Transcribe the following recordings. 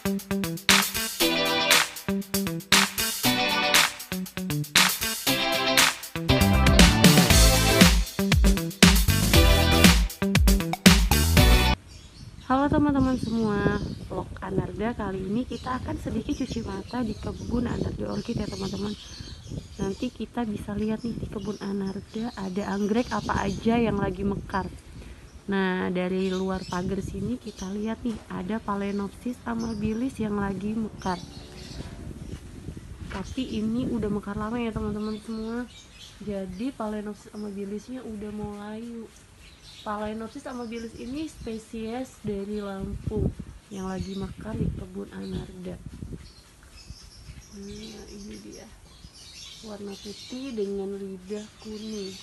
Halo teman-teman semua, vlog Anarda kali ini kita akan sedikit cuci mata di kebun Anarda Orchid ya teman-teman. Nanti kita bisa lihat nih di kebun Anarda ada anggrek apa aja yang lagi mekar. Nah dari luar pagar sini kita lihat nih ada Phalaenopsis amabilis yang lagi mekar. Tapi ini udah mekar lama ya teman-teman semua. Jadi Phalaenopsis amabilisnya udah mau layu. Phalaenopsis amabilis ini spesies dari Lampung yang lagi mekar di kebun Anarda. Nah, ini dia. Warna putih dengan lidah kuning.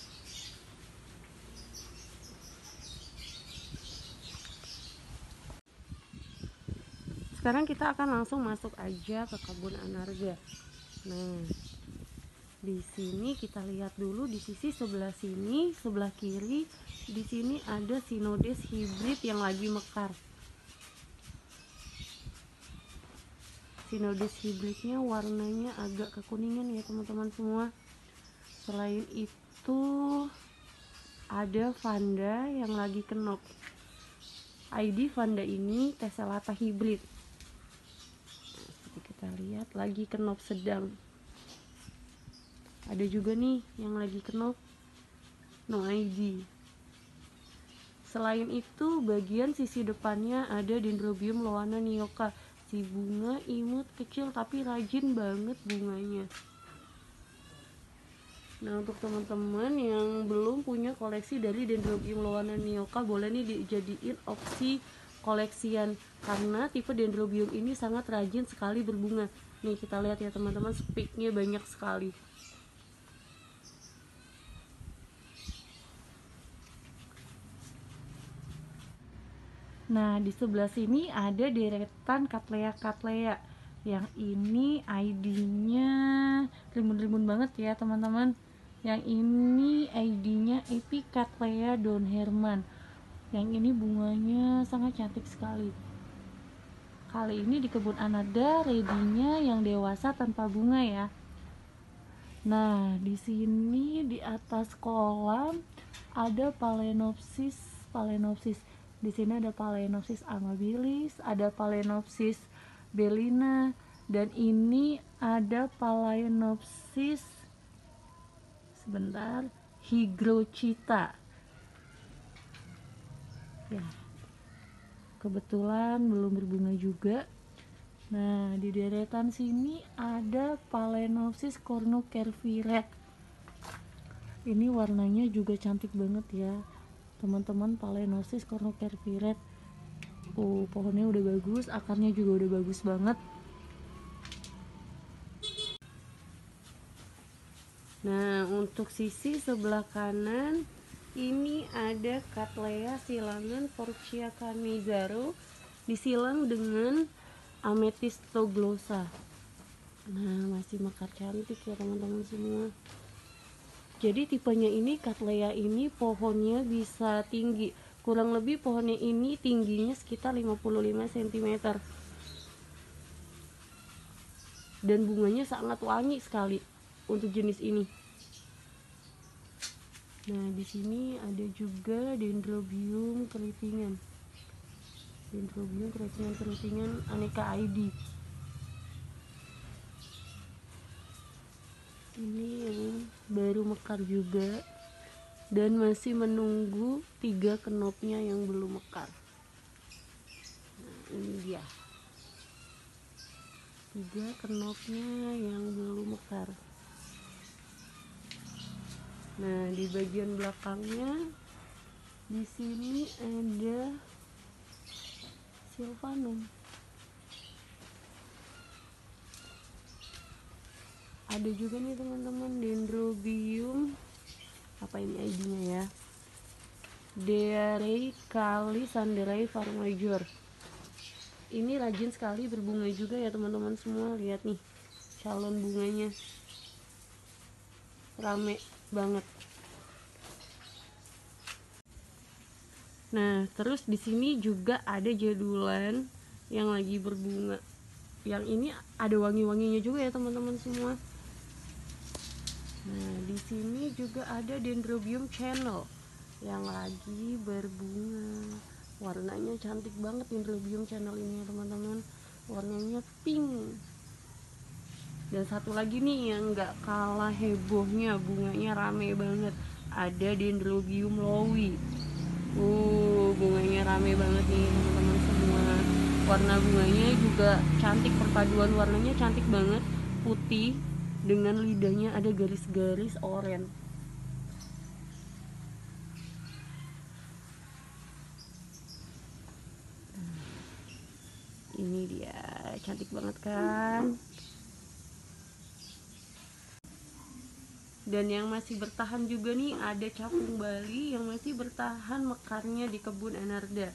Sekarang kita akan langsung masuk aja ke kebun Anarda. Nah, di sini kita lihat dulu di sisi sebelah sini, sebelah kiri, di sini ada Cynodes hybrid yang lagi mekar. Cynodes hybridnya warnanya agak kekuningan ya teman-teman semua. Selain itu ada Vanda yang lagi kenop. ID Vanda ini Tessellata hybrid. Seperti kita lihat lagi kenop sedang. Ada juga nih yang lagi kenop no ID. Selain itu bagian sisi depannya ada Dendrobium loana nioka, si bunga imut kecil tapi rajin banget bunganya. Nah untuk teman-teman yang belum punya koleksi dari Dendrobium loana nioka, boleh nih dijadiin opsi koleksian karena tipe Dendrobium ini sangat rajin sekali berbunga. Nih kita lihat ya teman-teman, spiknya banyak sekali. Nah, di sebelah sini ada deretan Cattleya. Yang ini ID-nya limun-limun banget ya, teman-teman. Yang ini ID-nya Epi Cattleya Don Herman. Yang ini bunganya sangat cantik sekali. Kali ini di kebun Anarda ready-nya yang dewasa tanpa bunga ya. Nah, di sini di atas kolam ada Phalaenopsis. Di sini ada Phalaenopsis amabilis, ada Phalaenopsis bellina, dan ini ada Phalaenopsis hygrochita. Ya, kebetulan belum berbunga juga. Nah, di deretan sini ada Phalaenopsis cornucervi. Ini warnanya juga cantik banget ya teman-teman, Phalaenopsis cornucervi. Pohonnya udah bagus, akarnya juga udah bagus banget. Nah untuk sisi sebelah kanan ini ada Cattleya silangan Forsythia Cannizzaro disilang dengan Amethystoglossa. Nah masih mekar cantik ya teman-teman semua. Jadi tipenya ini Cattleya ini pohonnya bisa tinggi, kurang lebih pohonnya ini tingginya sekitar 55 cm dan bunganya sangat wangi sekali untuk jenis ini. Nah di sini ada juga Dendrobium keritingan aneka ID. Ini yang baru mekar juga dan masih menunggu 3 kenopnya yang belum mekar. Nah ini dia 3 kenopnya yang belum mekar. Nah di bagian belakangnya di sini ada Sylvanum. Ada juga nih teman-teman Dendrobium, apa ini ID-nya ya, Dearei Calisanderae Farmajor. Ini rajin sekali berbunga juga ya teman-teman semua. Lihat nih calon bunganya rame banget. Nah terus di sini juga ada jadulan yang lagi berbunga. Yang ini ada wangi-wanginya juga ya teman-teman semua. Nah, di sini juga ada Dendrobium channel yang lagi berbunga. Warnanya cantik banget Dendrobium channel ini ya teman-teman. Warnanya pink. Dan satu lagi nih yang nggak kalah hebohnya, bunganya rame banget, ada Dendrobium lowi. Bunganya rame banget nih teman-teman semua. Warna bunganya juga cantik, perpaduan warnanya cantik banget, putih dengan lidahnya ada garis-garis oranye. Ini dia, cantik banget kan. Dan yang masih bertahan juga nih ada capung Bali yang masih bertahan mekarnya di kebun Enarda.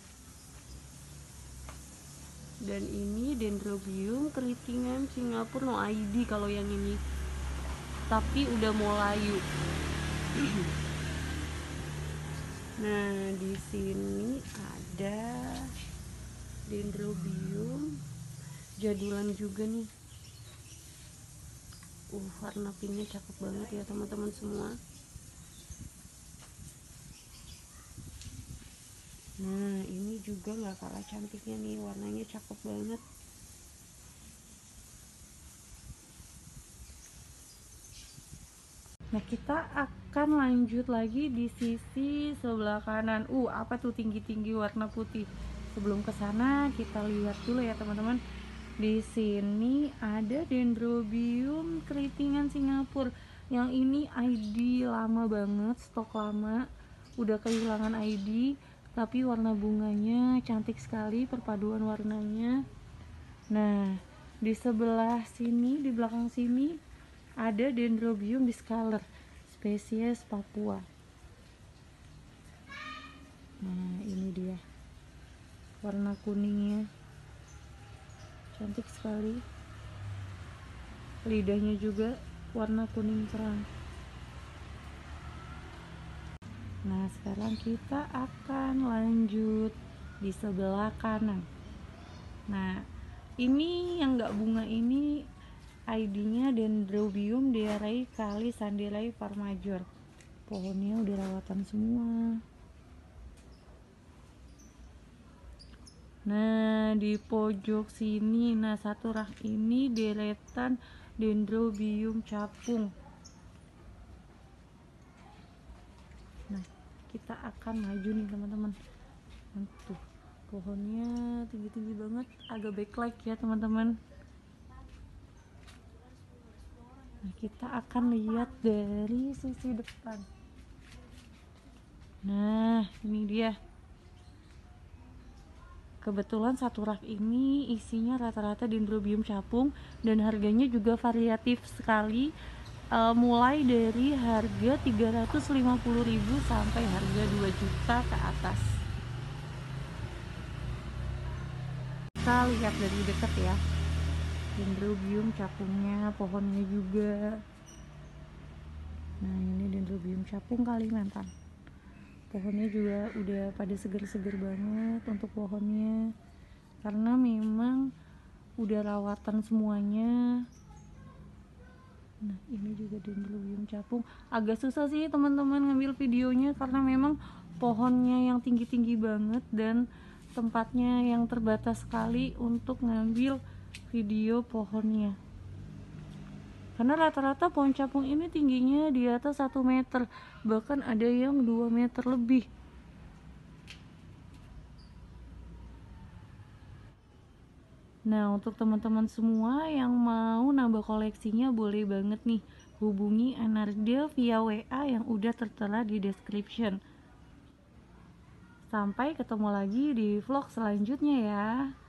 Dan ini Dendrobium keritingan Singapura no ID kalau yang ini, tapi udah mau layu. Nah, di sini ada Dendrobium jadulan juga nih. Warna pinknya cakep banget ya teman-teman semua. Nah, ini juga nggak kalah cantiknya nih, warnanya cakep banget. Nah, kita akan lanjut lagi di sisi sebelah kanan. Apa tuh tinggi-tinggi warna putih? Sebelum ke sana kita lihat dulu ya teman-teman. Di sini ada Dendrobium keritingan Singapura. Yang ini ID lama banget, stok lama. Udah kehilangan ID, tapi warna bunganya cantik sekali, perpaduan warnanya. Nah, di sebelah sini, di belakang sini ada Dendrobium discolor spesies Papua. Nah, ini dia warna kuningnya, cantik sekali. Lidahnya juga warna kuning terang. Nah, sekarang kita akan lanjut di sebelah kanan. Nah, ini yang nggak bunga ini ID-nya Dendrobium dearai kali sandelai parmajor. Pohonnya udah rawatan semua. Nah, di pojok sini, satu rak ini deretan Dendrobium capung. Nah, kita akan maju nih teman-teman. Tuh, pohonnya tinggi-tinggi banget, agak backlight ya teman-teman. Nah, kita akan lihat dari sisi depan. Nah, ini dia. Kebetulan satu rak ini isinya rata-rata Dendrobium capung dan harganya juga variatif sekali, mulai dari harga 350.000 sampai harga 2 juta ke atas. Kita lihat dari dekat ya, Dendrobium capungnya, pohonnya juga. Nah, ini Dendrobium capung Kalimantan. Pohonnya juga udah pada seger-seger banget untuk pohonnya, karena memang udah rawatan semuanya. Nah, ini juga Dendrobium capung. Agak susah sih teman-teman ngambil videonya karena memang pohonnya yang tinggi-tinggi banget dan tempatnya yang terbatas sekali untuk ngambil video pohonnya. Karena rata-rata pohon capung ini tingginya di atas 1 meter, bahkan ada yang 2 meter lebih. Nah, untuk teman-teman semua yang mau nambah koleksinya boleh banget nih hubungi Enarda via WA yang udah tertera di description. Sampai ketemu lagi di vlog selanjutnya ya.